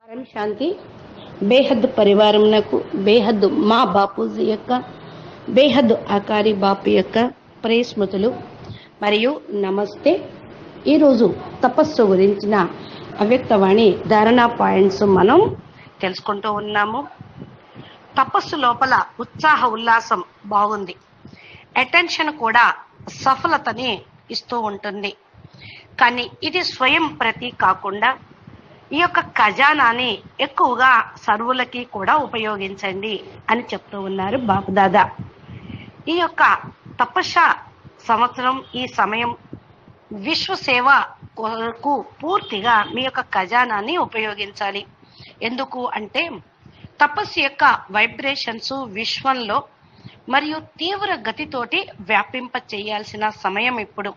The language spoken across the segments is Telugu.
పరం శాంతి బేహద్ పరివారంనకు బేహద్ మా బాపూజీ యొక్క బేహద్ ఆకారి బాపు యొక్క ప్రేస్మృతులు మరియు నమస్తే. ఈరోజు తపస్సు గురించిన అవ్యక్తవాణి ధారణా పాయింట్స్ మనం తెలుసుకుంటూ ఉన్నాము. తపస్సు లోపల ఉత్సాహ ఉల్లాసం బాగుంది, అటెన్షన్ కూడా సఫలతని ఇస్తూ ఉంటుంది. కానీ ఇది స్వయం ప్రతి కాకుండా ఈ యొక్క ఖజానాని ఎక్కువగా సర్వులకి కూడా ఉపయోగించండి అని చెప్తూ ఉన్నారు బాపుదాదా. ఈ యొక్క తపస్స సంవత్సరం, ఈ సమయం విశ్వసేవ కొరకు పూర్తిగా మీ యొక్క ఖజానాన్ని ఉపయోగించాలి. ఎందుకు అంటే తపస్సు యొక్క వైబ్రేషన్స్ విశ్వంలో మరియు తీవ్ర గతితోటి వ్యాపింప చేయాల్సిన సమయం ఇప్పుడు.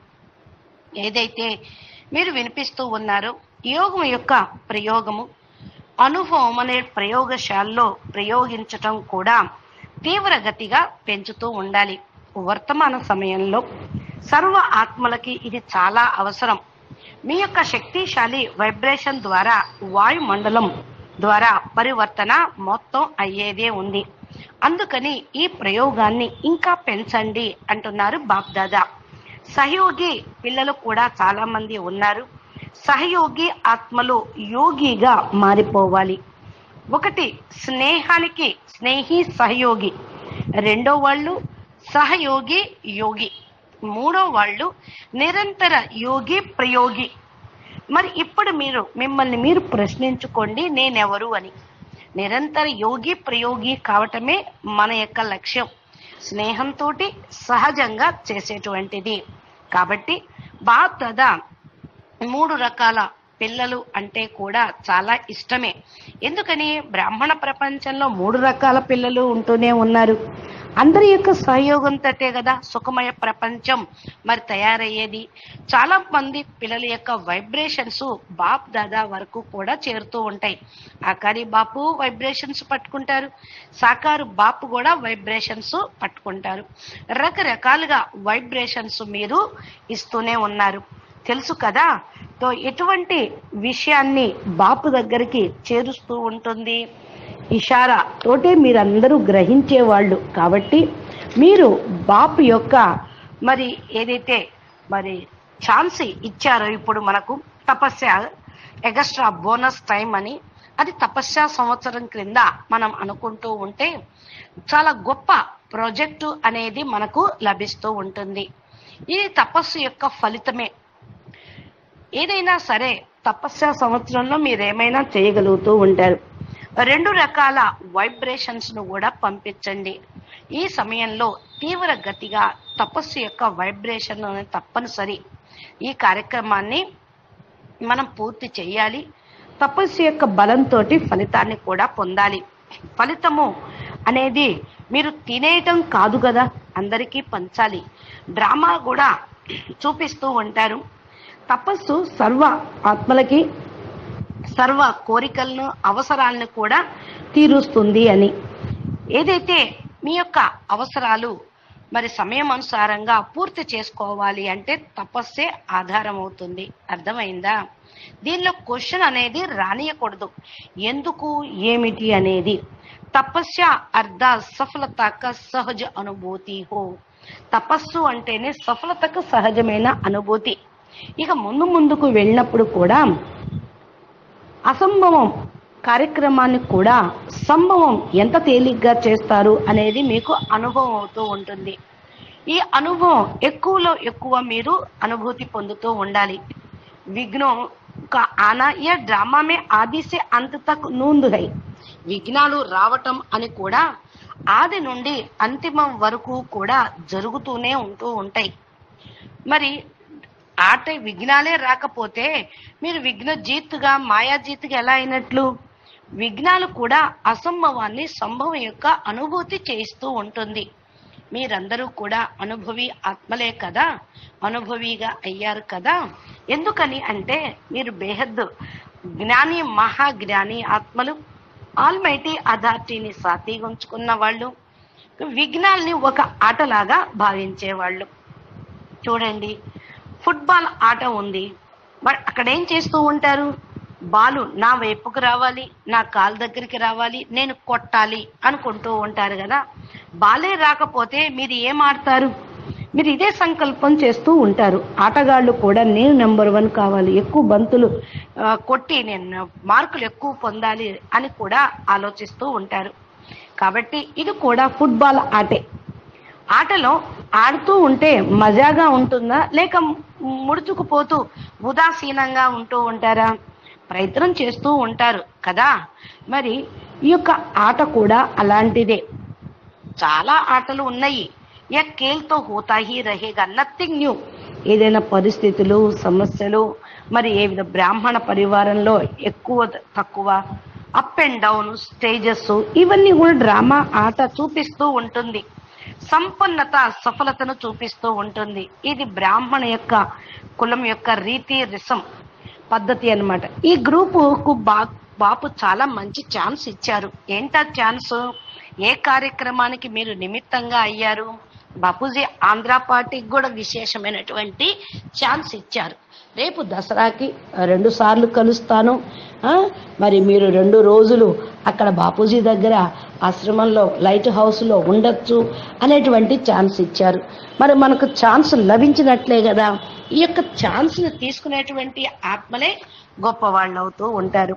ఏదైతే మీరు వినిపిస్తూ ఉన్నారో యోగం యొక్క ప్రయోగము, అనుభవం అనే ప్రయోగశాలలో ప్రయోగించటం కూడా తీవ్ర గతిగా పెంచుతూ ఉండాలి. వర్తమాన సమయంలో సర్వ ఆత్మలకి ఇది చాలా అవసరం. మీ యొక్క శక్తిశాలి వైబ్రేషన్ ద్వారా వాయుమండలం ద్వారా పరివర్తన మొత్తం అయ్యేదే ఉంది. అందుకని ఈ ప్రయోగాన్ని ఇంకా పెంచండి అంటున్నారు బాప్దాదా. సహయోగి పిల్లలు కూడా చాలా మంది ఉన్నారు. సహయోగి ఆత్మలు యోగిగా మారిపోవాలి. ఒకటి స్నేహానికి స్నేహి సహయోగి, రెండో వాళ్ళు సహయోగి యోగి, మూడో వాళ్ళు నిరంతర యోగి ప్రయోగి. మరి ఇప్పుడు మీరు మిమ్మల్ని మీరు ప్రశ్నించుకోండి, నేనెవరు అని. నిరంతర యోగి ప్రయోగి కావటమే మన యొక్క లక్ష్యం, స్నేహంతో సహజంగా చేసేటువంటిది. కాబట్టి బాప్దాదా 3 రకాల పిల్లలు అంటే కూడా చాలా ఇష్టమే. ఎందుకని బ్రాహ్మణ ప్రపంచంలో 3 రకాల పిల్లలు ఉంటూనే ఉన్నారు. అందరి యొక్క సహయోగంతో కదా సుఖమయ ప్రపంచం మరి తయారయ్యేది. చాలా మంది పిల్లల యొక్క వైబ్రేషన్స్ బాప్ దాదా వరకు కూడా చేరుతూ ఉంటాయి. ఆకారి బాపు వైబ్రేషన్స్ పట్టుకుంటారు, సాకారు బాపు కూడా వైబ్రేషన్స్ పట్టుకుంటారు. రకరకాలుగా వైబ్రేషన్స్ మీరు ఇస్తూనే ఉన్నారు, తెలుసు కదా. తో ఎటువంటి విషయాన్ని బాపు దగ్గరికి చేరుస్తూ ఉంటుంది, ఇషారా తోటే మీరందరూ గ్రహించేవాళ్ళు. కాబట్టి మీరు బాపు యొక్క మరి ఏదైతే మరి ఛాన్స్ ఇచ్చారో ఇప్పుడు మనకు తపస్య ఎగస్ట్రా బోనస్ టైం అని, అది తపస్య సంవత్సరం క్రింద మనం అనుకుంటూ ఉంటే చాలా గొప్ప ప్రాజెక్టు అనేది మనకు లభిస్తూ ఉంటుంది. ఇది తపస్సు యొక్క ఫలితమే. ఏదైనా సరే తపస్య సంవత్సరంలో మీరేమైనా చేయగలుగుతూ ఉంటారు. 2 రకాల వైబ్రేషన్స్ ను కూడా పంపించండి. ఈ సమయంలో తీవ్ర గతిగా తపస్సు యొక్క వైబ్రేషన్ తప్పనిసరి. ఈ కార్యక్రమాన్ని మనం పూర్తి చేయాలి. తపస్సు యొక్క బలంతో ఫలితాన్ని కూడా పొందాలి. ఫలితము అనేది మీరు తినేయటం కాదు కదా, అందరికీ పంచాలి. డ్రామా కూడా చూపిస్తూ ఉంటారు. తపస్సు సర్వ ఆత్మలకి సర్వ కోరికలను అవసరాలను కూడా తీరుస్తుంది అని. ఏదైతే మీ యొక్క అవసరాలు మరి సమయం అనుసారంగా పూర్తి చేసుకోవాలి అంటే తపస్సే ఆధారం అవుతుంది. అర్థమైందా? దీనిలో క్వశ్చన్ అనేది రానియకూడదు, ఎందుకు ఏమిటి అనేది. తపస్య అర్ధ సఫలతక సహజ అనుభూతి హో. తపస్సు అంటేనే సఫలతకు సహజమైన అనుభూతి. ఇక ముందుకు వెళ్ళినప్పుడు కూడా అసంభవం కార్యక్రమాన్ని కూడా సంభవం ఎంత తేలిగ్గా చేస్తారు అనేది మీకు అనుభవం అవుతూ ఉంటుంది. ఈ అనుభవం ఎక్కువలో ఎక్కువ మీరు అనుభూతి పొందుతూ ఉండాలి. విఘ్నం का आना यह ड्रामा में आदि से अंत तक नूंद है. విఘ్నాలు రావటం అని కూడా ఆది నుండి అంతిమం వరకు కూడా జరుగుతూనే ఉంటూ ఉంటాయి. మరి ఆట విఘ్నాలే రాకపోతే మీరు విఘ్న జీతుగా మాయాజీతుగా ఎలా అయినట్లు? విఘ్నాలు కూడా అసంభవాన్ని సంభవం యొక్క అనుభూతి చేయిస్తూ ఉంటుంది. మీరందరూ కూడా అనుభవి ఆత్మలే కదా, అనుభవిగా అయ్యారు కదా. ఎందుకని అంటే మీరు బేహద్ జ్ఞాని మహాజ్ఞాని ఆత్మలు, ఆల్మైటీ అథారిటీని సాతిగా ఉంచుకున్న వాళ్ళు, విఘ్నాల్ని ఒక ఆటలాగా భావించేవాళ్ళు. చూడండి, ఫుట్బాల్ ఆట ఉంది, మరి అక్కడ ఏం చేస్తూ ఉంటారు? బాలు నా వైపుకు రావాలి, నా కాలు దగ్గరికి రావాలి, నేను కొట్టాలి అనుకుంటూ ఉంటారు కదా. బాలే రాకపోతే మీరు ఏం ఆడతారు? మీరు ఇదే సంకల్పం చేస్తూ ఉంటారు. ఆటగాళ్ళు కూడా నేను నెంబర్ 1 కావాలి, ఎక్కువ బంతులు కొట్టి నేను మార్కులు ఎక్కువ పొందాలి అని కూడా ఆలోచిస్తూ ఉంటారు. కాబట్టి ఇది కూడా ఫుట్బాల్ ఆటే. ఆటలో ఆడుతూ ఉంటే మజాగా ఉంటుందా, లేక ముడుచుకుపోతూ ఉదాసీనంగా ఉంటూ ఉంటారా? ప్రయత్నం చేస్తూ ఉంటారు కదా. మరి ఈ యొక్క ఆట కూడా అలాంటిదే. చాలా ఆటలు ఉన్నాయి. ఏ కేల్తో హోతా హీ రహేగా, నథింగ్ న్యూ. ఏదైనా పరిస్థితులు, సమస్యలు, మరి ఏ విధ బ్రాహ్మణ పరివారంలో ఎక్కువ తక్కువ, అప్ అండ్ డౌన్ స్టేజెస్, ఇవన్నీ కూడా డ్రామా ఆట చూపిస్తూ ఉంటుంది. సంపన్నత సఫలతను చూపిస్తూ ఉంటుంది. ఇది బ్రాహ్మణ యొక్క కులం యొక్క రీతి రిసం పద్ధతి అన్నమాట. ఈ గ్రూపుకు బాపు చాలా మంచి ఛాన్స్ ఇచ్చారు. ఏంటా ఛాన్స్? ఏ కార్యక్రమానికి మీరు నిమిత్తంగా అయ్యారు? బాపూజీ ఆంధ్ర పార్టీకి కూడా విశేషమైనటువంటి ఛాన్స్ ఇచ్చారు. రేపు దసరాకి 2 సార్లు కలుస్తాను, మరి మీరు 2 రోజులు అక్కడ బాపూజీ దగ్గర ఆశ్రమంలో లైట్ హౌస్లో ఉండొచ్చు అనేటువంటి ఛాన్స్ ఇచ్చారు. మరి మనకు ఛాన్స్ లభించినట్లే కదా. ఈ యొక్క ఛాన్స్ని తీసుకునేటువంటి ఆత్మలే గొప్పవాళ్ళు అవుతూ ఉంటారు.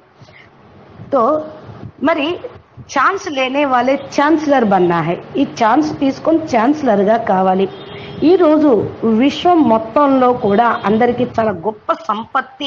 తో మరి ఛాన్స్ లేనే వాళ్ళే ఛాన్సలర్ బన్నా హై. ఈ ఛాన్స్ తీసుకొని ఛాన్సలర్గా కావాలి. ఈరోజు విశ్వం మొత్తంలో కూడా అందరికీ చాలా గొప్ప సంపత్తి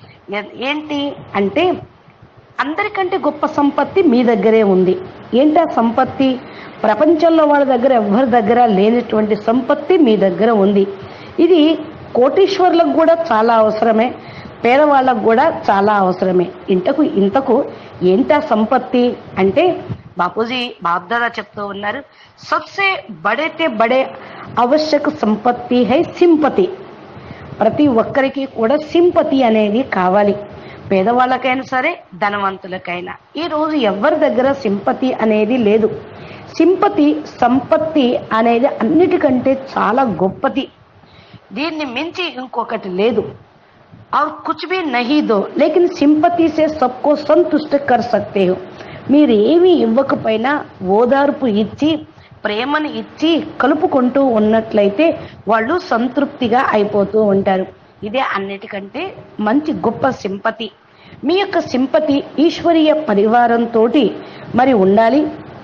ఏంటి అంటే, అందరికంటే గొప్ప సంపత్తి మీ దగ్గరే ఉంది. ఏంటా సంపత్తి? ప్రపంచంలో వాళ్ళ దగ్గర ఎవరి దగ్గర లేనటువంటి సంపత్తి మీ దగ్గర ఉంది. ఇది కోటీశ్వర్లకు కూడా చాలా అవసరమే, పేదవాళ్ళకు కూడా చాలా అవసరమే. ఇంతకు ఏంటా సంపత్తి అంటే, బాపూజీ బాబ్దాదా చెప్తూ ఉన్నారు, సబ్సే బడే ఆవశ్యక సంపత్తి హై సింపతి. ప్రతి ఒక్కరికి కూడా సింపతి అనేది కావాలి. పేదవాళ్ళకైనా సరే, ధనవంతులకైనా. ఈరోజు ఎవరి దగ్గర సింపతి అనేది లేదు. సింపతి సంపత్తి అనేది అన్నిటికంటే చాలా గొప్పది. దీన్ని మించి ఇంకొకటి లేదు. और कुछ भी नहीं दो लेकिन सिंपति से सबको संतुष्ट कर सकते हो. మీరు ఏమీ ఇవ్వకపోయినా ఓదార్పు ఇచ్చి, ప్రేమను ఇచ్చి కలుపుకుంటూ ఉన్నట్లయితే వాళ్ళు సంతృప్తిగా అయిపోతూ ఉంటారు. ఇదే అన్నిటికంటే మంచి గొప్ప సింపతి. మీ యొక్క సింపతి ఈశ్వరీయ పరివారంతో మరి ఉండాలి.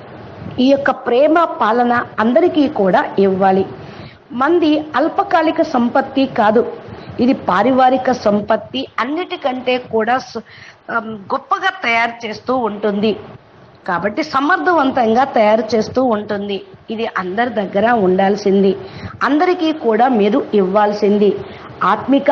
ఈ యొక్క ప్రేమ పాలన అందరికీ కూడా ఇవ్వాలి. మంది అల్పకాలిక సంపత్తి కాదు, ఇది పారివారిక సంపత్తి. అన్నిటికంటే కూడా గొప్పగా తయారు చేస్తూ ఉంటుంది. కాబట్టి సమర్థవంతంగా తయారు చేస్తూ ఉంటుంది. ఇది అందరి దగ్గర ఉండాల్సింది, అందరికీ కూడా మీరు ఇవ్వాల్సింది. ఆత్మిక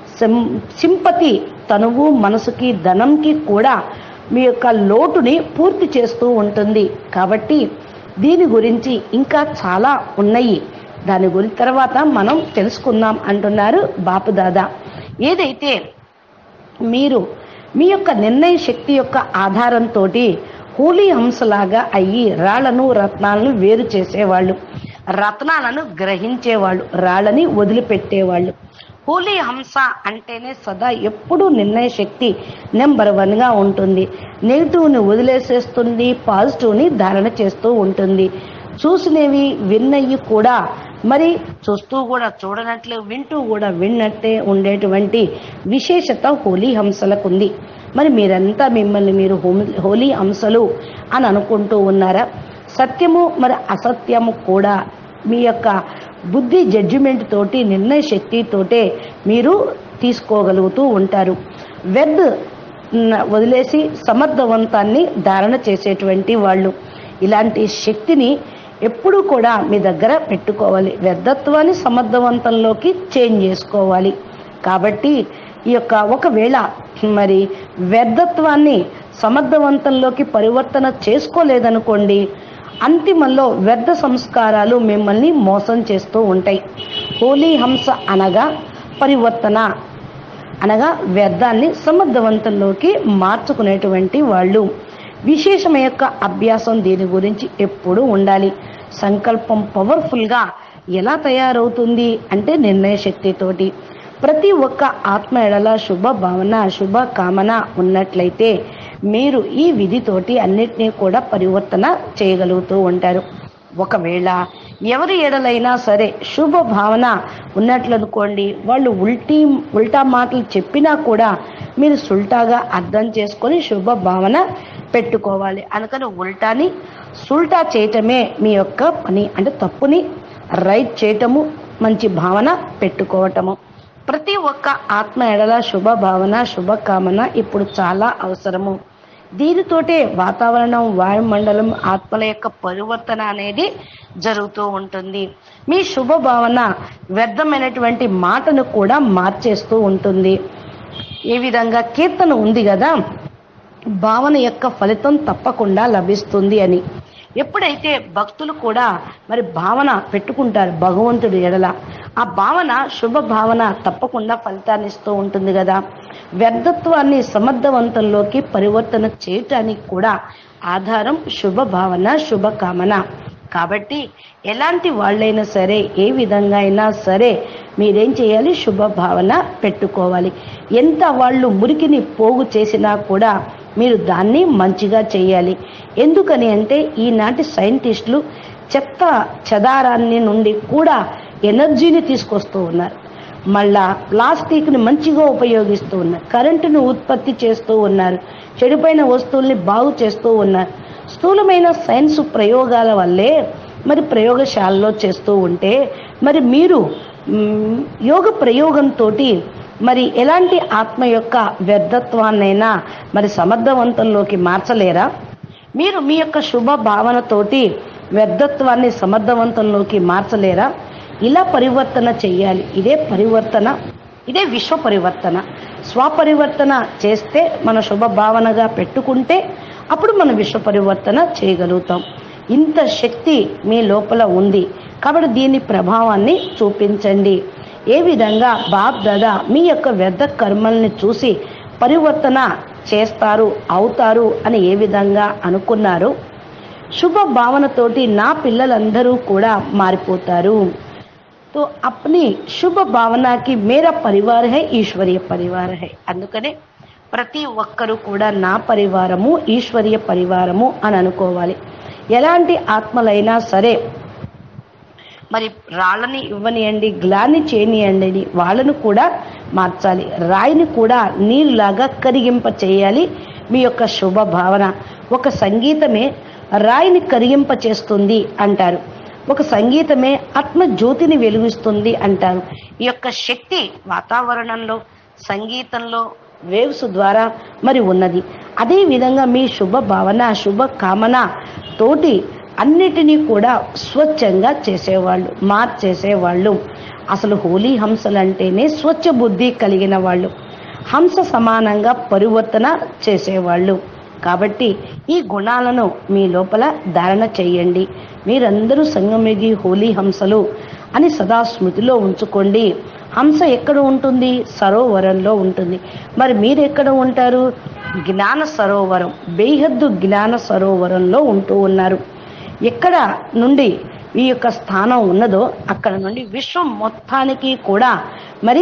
సింపతి తనువు, మనసుకి, ధనంకి కూడా మీ యొక్క లోటుని పూర్తి చేస్తూ ఉంటుంది. కాబట్టి దీని గురించి ఇంకా చాలా ఉన్నాయి. దాని గురించి తర్వాత మనం తెలుసుకుందాం అంటున్నారు బాపుదాదా. ఏదైతే మీరు మీ యొక్క నిర్ణయ శక్తి యొక్క ఆధారంతో హోలీ హంసలాగా అయ్యి రాళ్లను రత్నాలను వేరు చేసేవాళ్ళు, రత్నాలను గ్రహించేవాళ్ళు, రాళ్ళని వదిలిపెట్టేవాళ్ళు. హోలీ హంస అంటేనే సదా ఎప్పుడూ నిర్ణయ శక్తి నెంబర్ 1గా ఉంటుంది. నెగిటివ్ని వదిలేసేస్తుంది, పాజిటివ్ని ధారణ చేస్తూ ఉంటుంది. చూసినవి విన్నవి కూడా మరి చూస్తూ కూడా చూడనట్లు, వింటూ కూడా విన్నట్టే ఉండేటువంటి విశేషత హోలీ హంసలకు ఉంది. మరి మీరంతా మిమ్మల్ని మీరు హోలీ హంసలు అని అనుకుంటూ ఉన్నారా? సత్యము మరి అసత్యము కూడా మీ యొక్క బుద్ధి జడ్జిమెంట్ తోటి, నిర్ణయ శక్తితోటే మీరు తీసుకోగలుగుతూ ఉంటారు. వ్యర్థ వదిలేసి సమర్థవంతాన్ని ధారణ చేసేటువంటి వాళ్ళు. ఇలాంటి శక్తిని ఎప్పుడూ కూడా మీ దగ్గర పెట్టుకోవాలి. వ్యర్థత్వాన్ని సమర్థవంతంలోకి చేంజ్ చేసుకోవాలి. కాబట్టి ఈ యొక్క ఒకవేళ మరి వ్యర్థత్వాన్ని సమర్థవంతంలోకి పరివర్తన చేసుకోలేదనుకోండి, అంతిమంలో వ్యర్థ సంస్కారాలు మిమ్మల్ని మోసం చేస్తూ ఉంటాయి. హోలీ హంస అనగా పరివర్తన, అనగా వ్యర్థాన్ని సమర్థవంతంలోకి మార్చుకునేటువంటి వాళ్ళు. విశేషమ యొక్క అభ్యాసం దీని గురించి ఎప్పుడూ ఉండాలి. సంకల్పం పవర్ఫుల్గా ఎలా తయారవుతుంది అంటే నిర్ణయ శక్తితోటి. ప్రతి ఒక్క ఆత్మ ఎడల శుభ భావన శుభ కామన ఉన్నట్లయితే మీరు ఈ విధితోటి అన్నిటినీ కూడా పరివర్తన చేయగలుగుతూ ఉంటారు. ఒకవేళ ఎవరి ఎడలైనా సరే శుభ భావన ఉన్నట్లనుకోండి, వాళ్ళు ఉల్టా మాటలు చెప్పినా కూడా మీరు సుల్టాగా అర్థం చేసుకొని శుభ భావన పెట్టుకోవాలి. అందుకని ఉల్టాని సుల్టా చేయటమే మీ యొక్క పని. అంటే తప్పుని రైట్ చేయటము, మంచి భావన పెట్టుకోవటము. ప్రతి ఒక్క ఆత్మ ఎడల శుభ భావన శుభ కామన ఇప్పుడు చాలా అవసరము. దీనితోటే వాతావరణం, వాయుమండలం, ఆత్మల యొక్క పరివర్తన అనేది జరుగుతూ ఉంటుంది. మీ శుభ భావన వ్యర్థమైనటువంటి మాటను కూడా మార్చేస్తూ ఉంటుంది. ఈ విధంగా కీర్తన ఉంది కదా, భావన యొక్క ఫలితం తప్పకుండా లభిస్తుంది అని. ఎప్పుడైతే భక్తులు కూడా మరి భావన పెట్టుకుంటారు భగవంతుడి ఎడల, ఆ భావన శుభ భావన తప్పకుండా ఫలితాన్ని ఇస్తూ ఉంటుంది కదా. వ్యర్థత్వాన్ని సమర్థవంతంలోకి పరివర్తన చేయటానికి కూడా ఆధారం శుభ భావన శుభ కామన. కాబట్టి ఎలాంటి వాళ్ళైనా సరే, ఏ విధంగా అయినా సరే మీరేం చేయాలి, శుభ భావన పెట్టుకోవాలి. ఎంత వాళ్ళు మురికిని పోగు చేసినా కూడా మీరు దాన్ని మంచిగా చేయాలి. ఎందుకని అంటే ఈనాటి సైంటిస్టులు చెత్త చెదారాన్ని నుండి కూడా ఎనర్జీని తీసుకొస్తూ ఉన్నారు. మళ్ళా ప్లాస్టిక్ని మంచిగా ఉపయోగిస్తూ ఉన్నారు, కరెంటును ఉత్పత్తి చేస్తూ ఉన్నారు, చెడిపోయిన వస్తువుల్ని బాగు చేస్తూ ఉన్నారు. స్థూలమైన సైన్స్ ప్రయోగాల వల్లే మరి ప్రయోగశాలలో చేస్తూ ఉంటే మరి మీరు యోగ ప్రయోగంతో మరి ఎలాంటి ఆత్మ యొక్క వ్యర్థత్వాన్నైనా మరి సమర్థవంతంలోకి మార్చలేరా? మీరు మీ యొక్క శుభ భావనతోటి వ్యర్థత్వాన్ని సమర్థవంతంలోకి మార్చలేరా? ఇలా పరివర్తన చెయ్యాలి. ఇదే పరివర్తన, ఇదే విశ్వ పరివర్తన. స్వపరివర్తన చేస్తే మన శుభ భావనగా పెట్టుకుంటే అప్పుడు మనం విశ్వ పరివర్తన చేయగలుగుతాం. ఇంత శక్తి మీ లోపల ఉంది కాబట్టి దీని ప్రభావాన్ని చూపించండి. ఏ విధంగా బాప్ దాదా మీ యొక్క వ్యర్థ కర్మల్ని చూసి పరివర్తన చేస్తారు, అవుతారు అని ఏ విధంగా అనుకున్నారు, శుభ భావనతోటి నా పిల్లలందరూ కూడా మారిపోతారు. तो अपनी शुभ भावना की मेरा परिवार है, ఈశ్వరీయ పరివార है. అందుకనే ప్రతి ఒక్కరూ కూడా నా పరివారము ఈశ్వరీయ పరివారము అని అనుకోవాలి. ఎలాంటి ఆత్మలైనా సరే మరి రాళ్ళని ఇవ్వనియండి, గ్లాని చేయనియండి, వాళ్ళను కూడా మార్చాలి. రాయిని కూడా నీరులాగా కరిగింప చేయాలి. మీ యొక్క శుభ భావన. ఒక సంగీతమే రాయిని కరిగింప చేస్తుంది అంటారు, ఒక సంగీతమే ఆత్మ జ్యోతిని వెలుగిస్తుంది అంటారు. ఈ యొక్క శక్తి వాతావరణంలో, సంగీతంలో, వేవ్స్ ద్వారా మరి ఉన్నది. అదే విధంగా మీ శుభ భావన శుభ కామన తోటి అన్నిటినీ కూడా స్వచ్ఛంగా చేసేవాళ్ళు, మార్చేసేవాళ్ళు. అసలు హోలీ హంసలు అంటేనే స్వచ్ఛ బుద్ధి కలిగిన వాళ్ళు, హంస సమానంగా పరివర్తన చేసేవాళ్ళు. కాబట్టి ఈ గుణాలను మీ లోపల ధారణ చేయండి. మీరందరూ సంగమేగి హోలీ హంసలు అని సదా స్మృతిలో ఉంచుకోండి. హంస ఎక్కడ ఉంటుంది? సరోవరంలో ఉంటుంది. మరి మీరు ఎక్కడ ఉంటారు? జ్ఞాన సరోవరం, బేహద్దు జ్ఞాన సరోవరంలో ఉంటూ ఉన్నారు. ఎక్కడ నుండి ఈ యొక్క స్థానం ఉన్నదో అక్కడ నుండి విశ్వం మొత్తానికి కూడా మరి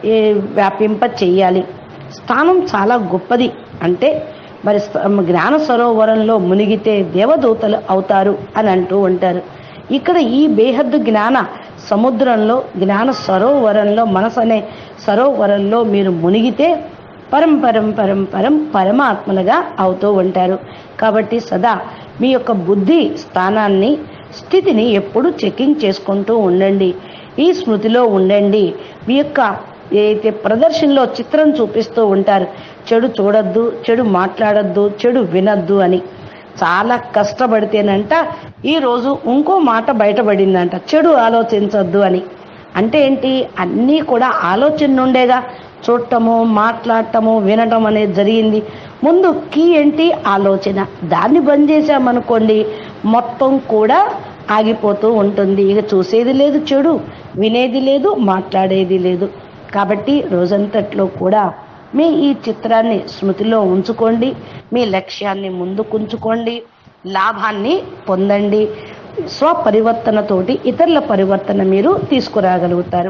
వ్యాపింప చెయ్యాలి. స్థానం చాలా గొప్పది. అంటే మరి జ్ఞాన సరోవరంలో మునిగితే దేవదూతలు అవుతారు అని అంటూ ఉంటారు. ఇక్కడ ఈ బేహద్దు జ్ఞాన సముద్రంలో, జ్ఞాన సరోవరంలో, మనసు అనే సరోవరంలో మీరు మునిగితే పరం పరం పరం పరం పరమాత్మలుగా అవుతూ ఉంటారు. కాబట్టి సదా మీ యొక్క బుద్ధి స్థానాన్ని, స్థితిని ఎప్పుడు చెకింగ్ చేసుకుంటూ ఉండండి. ఈ స్మృతిలో ఉండండి. మీ యొక్క ఏదైతే ప్రదర్శనలో చిత్రం చూపిస్తూ ఉంటారు, చెడు చూడొద్దు, చెడు మాట్లాడొద్దు, చెడు వినొద్దు అని. చాలా కష్టపడితేనంట ఈరోజు ఇంకో మాట బయటపడిందంట, చెడు ఆలోచించొద్దు అని. అంటే ఏంటి? అన్నీ కూడా ఆలోచన నుండేగా చూడటము, మాట్లాడటము, వినటం అనేది జరిగింది. ముందు కీ ఏంటి? ఆలోచన. దాన్ని బంద్ చేశామనుకోండి మొత్తం కూడా ఆగిపోతూ ఉంటుంది. ఇక చూసేది లేదు చెడు, వినేది లేదు, మాట్లాడేది లేదు. కాబట్టి రోజంతట్లో కూడా మీ ఈ చిత్రాన్ని స్మృతిలో ఉంచుకోండి. మీ లక్ష్యాన్ని ముందుకుంచుకోండి, లాభాన్ని పొందండి. స్వపరివర్తనతోటి ఇతరుల పరివర్తన మీరు తీసుకురాగలుగుతారు.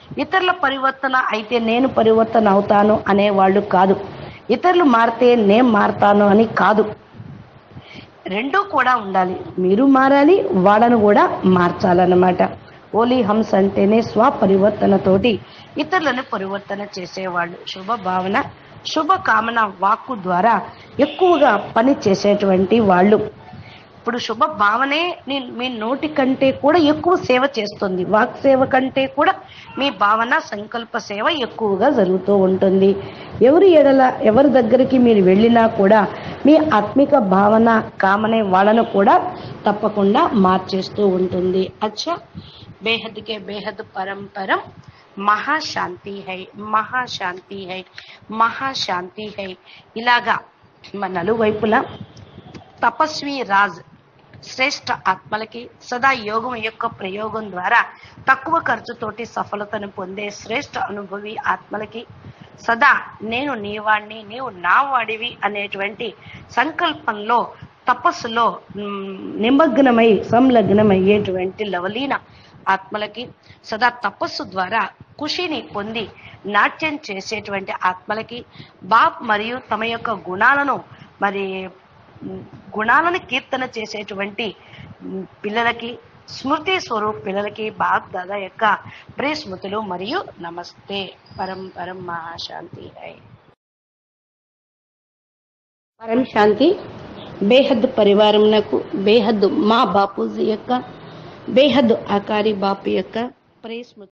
ఇతరుల పరివర్తన అయితే నేను పరివర్తన అవుతాను అనేవాళ్ళు కాదు. ఇతరులు మారితే నేను మారతాను అని కాదు. రెండూ కూడా ఉండాలి. మీరు మారాలి, వాళ్ళను కూడా మార్చాలన్నమాట. ఓలీ హంస్ అంటేనే స్వపరివర్తనతోటి ఇతరులను పరివర్తన చేసేవాళ్ళు. శుభ భావన, శుభ కామన వాక్కు ద్వారా ఎక్కువగా పని చేసేటువంటి వాళ్ళు. ఇప్పుడు శుభ భావనే మీ నోటి కంటే కూడా ఎక్కువ సేవ చేస్తుంది. వాక్ సేవ కంటే కూడా మీ భావన, సంకల్ప సేవ ఎక్కువగా జరుగుతూ ఉంటుంది. ఎవరి దగ్గరికి మీరు వెళ్ళినా కూడా మీ ఆత్మిక భావన, కామనే వాళ్ళను కూడా తప్పకుండా మార్చేస్తూ ఉంటుంది. అచ్చా, బేహద్ కే బేహద్ పరం పరం మహాశాంతి హై, మహాశాంతి హై, మహాశాంతి హై. ఇలాగా మన నలువైపులా తపస్వి రాజ్ శ్రేష్ఠ ఆత్మలకి, సదా యోగం యొక్క ప్రయోగం ద్వారా తక్కువ ఖర్చుతోటి సఫలతను పొందే శ్రేష్ఠ అనుభవి ఆత్మలకి, సదా నేను నీవాణ్ణి, నీవు నా వాడివి అనేటువంటి సంకల్పంలో, తపస్సులో నిమగ్నమై సంలగ్నమయ్యేటువంటి లవలీన ఆత్మలకి, సదా తపస్సు ద్వారా ఖుషిని పొంది నాట్యం చేసేటువంటి ఆత్మలకి, బాప్ మరియు తమ యొక్క గుణాలను కీర్తన చేసేటువంటి పిల్లలకి, స్మృతి స్వరూప్ పిల్లలకి బాప్ దాదా యొక్క ప్రియ స్మృతులు మరియు నమస్తే. పరం పరం మహాశాంతి హై. పరం శాంతి. బేహద్ పరివారంకు బేహద్ మా బాపూజీ యొక్క, బేహద్ ఆకారి బాపు యొక్క ప్రియ స్మృతి.